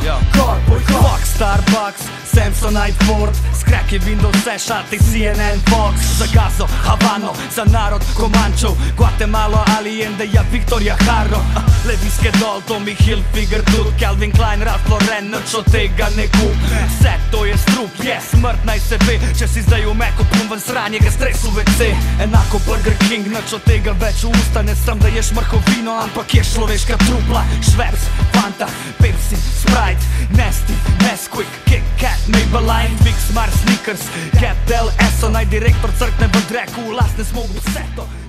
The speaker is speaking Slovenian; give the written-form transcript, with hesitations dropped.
Cowboy Fuck Starbucks, Samsonite Ford, skraki Windows, vse šati CNN Fox. Za Gazo, Havano, za narod Komančov, Guatemala, Allende, ja Victoria Haro. Leviske dol, Tommy Hilfiger tudi, Calvin Klein, Ralph Lauren, nič od tega ne kup. Vse to je strup, je smrt naj se ve. Če si zdaj v Meku plum ven sranje, ga stres v WC. Enako Burger King, nič od tega več v usta ne sem, da ješ mrhovino, ampak je človeška trupla. Schweppes, Fanta, Pepsi, Sprite, Nasty, Nesquik, Kit Kat, Maybelline, Big Smart, Snickers, Cat Del Esso, naj direktor crkne v dreku, v last ne smogu vse to.